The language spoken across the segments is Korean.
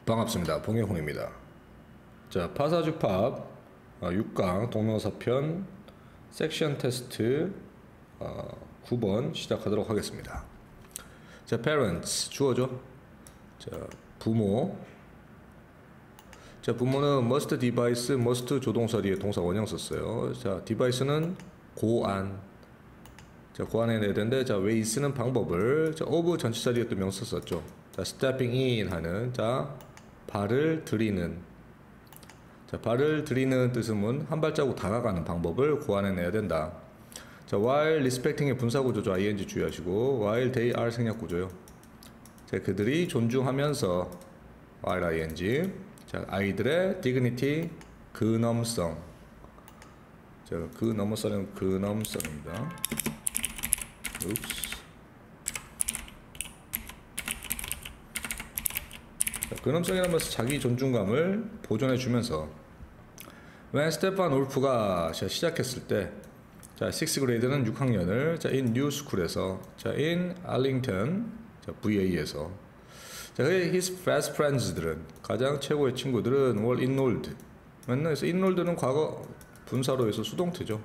반갑습니다. 봉혜홍입니다. 자, 파사주팝 6강 동명사편 섹션 테스트 9번 시작하도록 하겠습니다. 자, parents 주어죠. 자, 부모. 자, 부모는 must devise, must 조동사 뒤에 동사 원형 썼어요. 자, device는 고안. 자, 고안해내야 되는데, 자, way는 방법을, 자, of 전치사 뒤에 또 명사 썼죠. 자, stepping in 하는, 자, 발을 들이는. 자, 발을 들이는 뜻은 한 발자국 다가가는 방법을 고안해내야 된다. 자, while respecting의 분사구조죠. ing 주의하시고, while they are 생략구조요. 자, 그들이 존중하면서, while ing. 자, 아이들의 dignity, 근엄성. 자, 그 넘어서는 근엄성입니다. 근엄성이라는 것은 자기 존중감을 보존해주면서 when 스테판 울프가 시작했을 때 자, 6th grade는 6학년을 자, in new school에서 자, in Arlington 자, VA에서 자, his best friends들은 가장 최고의 친구들은 were enrolled 맨날 그래서 enrolled는 과거 분사로 해서 수동태죠.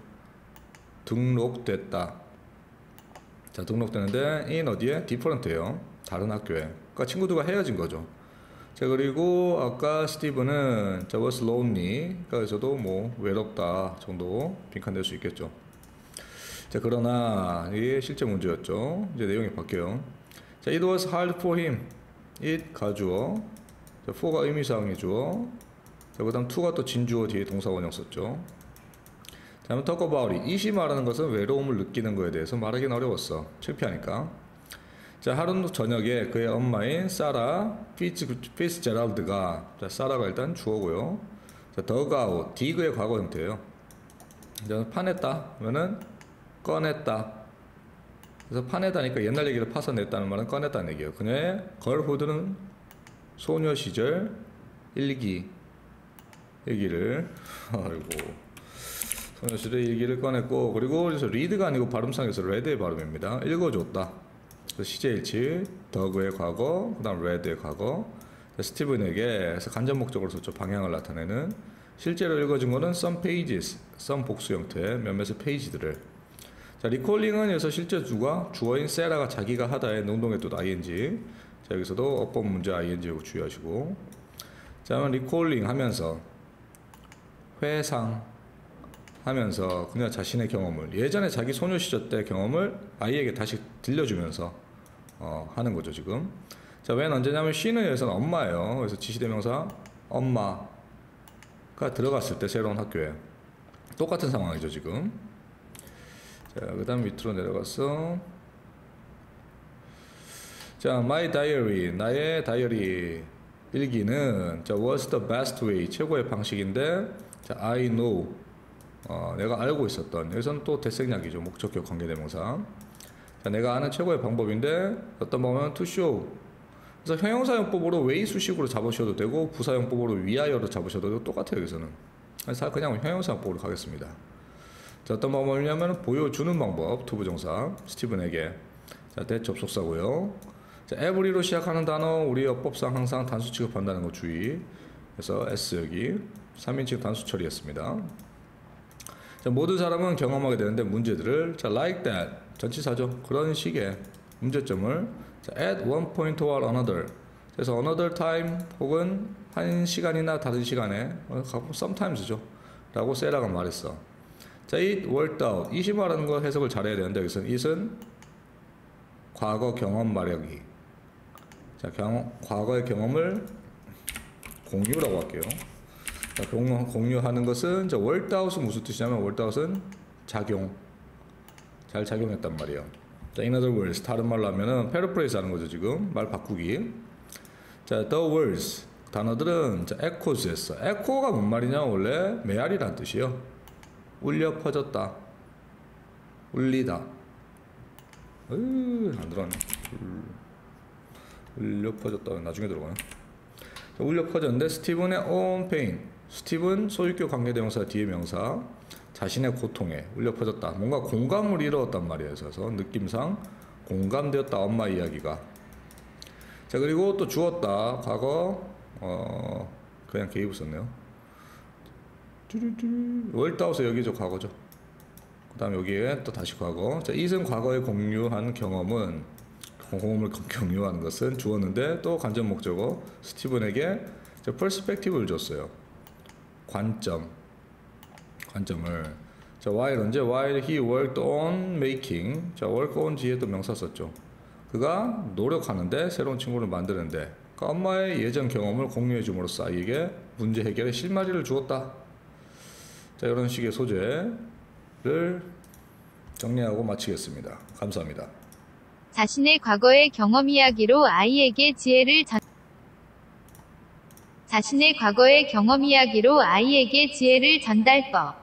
등록됐다. 자, 등록되는데 in 어디에? different예요. 다른 학교에. 그러니까 친구들과 헤어진 거죠. 자, 그리고 아까 스티브는 자, was lonely. 그래서도 뭐 외롭다 정도 빈칸될 수 있겠죠. 자, 그러나 이게 실제 문제였죠. 이제 내용이 바뀌어요. 자, it was hard for him. it 가주어. 자, for가 의미사항의 주어. 자, 그다음 to가 또 진주어 뒤에 동사 원형 썼죠. 다음에 talk about it. it이 말하는 것은 외로움을 느끼는 거에 대해서 말하기는 어려웠어. 창피하니까. 자, 하루 저녁에 그의 엄마인 사라 피츠제랄드가 자, 사라가 일단 주어고요. 자, dug out, dig의 과거 형태예요. 자, 파냈다 하면은 꺼냈다. 그래서 파내다니까 옛날 얘기를 파서냈다는 말은 꺼냈다는 얘기예요. 그녀의 걸후드는 소녀 시절 일기 얘기를 아이고. 소녀 시절 일기를 꺼냈고, 그리고 그래서 리드가 아니고 발음상에서 레드의 발음입니다. 읽어줬다. 시제일치, 더그의 과거, 그 다음 레드의 과거. 스티븐에게 간접 목적으로 썼죠. 방향을 나타내는. 실제로 읽어준 거는 some pages, some 복수 형태, 몇몇의 페이지들을. 자, 리콜링은 여기서 실제 주어인 세라가 자기가 하다의 능동의 뜻 ing. 자, 여기서도 어법 문제 ing고 주의하시고. 자, 그러면 리콜링 하면서 회상 하면서 그녀 자신의 경험을 예전에 자기 소녀 시절 때 경험을 아이에게 다시 들려주면서 하는 거죠 지금. 자, 웬 언제냐면 she는 여기서는 엄마예요. 그래서 지시대명사 엄마가 들어갔을 때 새로운 학교에 똑같은 상황이죠 지금. 자, 그 다음 밑으로 내려가서 자, my diary 나의 다이어리 일기는 자, was the best way 최고의 방식인데 자, I know 내가 알고 있었던 여기서는 또 대생략이죠. 목적격 관계대명사. 자, 내가 아는 최고의 방법인데 어떤 방법은 to show. 그래서 형용사용법으로 way 수식으로 잡으셔도 되고 부사용법으로 위하여로 잡으셔도 되고 똑같아요. 여기서는 그래서 그냥 형용사용법으로 가겠습니다. 자, 어떤 방법이냐면 보여주는 방법 투부정사 스티븐에게. 자, 대접속사고요. 자, every로 시작하는 단어 우리 어법상 항상 단수 취급한다는 거 주의. 그래서 S 여기 3인칭 단수 처리했습니다. 자, 모든 사람은 경험하게 되는데 문제들을 자, like that 전치사죠. 그런 식의 문제점을 자, at one point or another 그래서 another time 혹은 한 시간이나 다른 시간에 sometimes죠 라고 세라가 말했어. 자, it worked out it이 말하는 거 해석을 잘해야 되는데 여기서는 it은 과거 경험 말하기. 자, 과거의 경험을 공유라고 할게요. 자, 공유하는 것은 자, worked out은 무슨 뜻이냐면 worked out은 작용 잘 작용했단 말이에요. 자, in other words 다른 말로 하면은 paraphrase 하는 거죠 지금 말 바꾸기. 자, the words 단어들은 자, echoes였어. echo가 뭔 말이냐 원래 메아리란 뜻이요. 울려 퍼졌다 울리다 안 들어가네. 울려 퍼졌다 나중에 들어가네. 자, 울려 퍼졌는데 스티븐의 own pain 스티븐 소유격 관계대명사 뒤에 명사 자신의 고통에 울려 퍼졌다. 뭔가 공감을 이루었단 말이에요. 그래서 느낌상 공감되었다 엄마 이야기가. 자, 그리고 또 주었다 과거 그냥 gave 썼네요. 월드하우스 여기죠, 과거죠. 그 다음 여기에 또 다시 과거. 자, 이승 과거에 공유한 경험은, 경험을 공유하는 것은 주었는데 또 간접 목적어 스티븐에게 퍼스펙티브를 줬어요. 관점을. 자, while 언제? while he worked on making. 자, work on 뒤에 또 명사 썼죠. 그가 노력하는데, 새로운 친구를 만드는데, 그 엄마의 예전 경험을 공유해 줌으로써 아이에게 문제 해결에 실마리를 주었다. 자, 이런 식의 소재를 정리하고 마치겠습니다. 감사합니다. 자신의 과거의 경험 이야기로 아이에게 지혜를 전달법.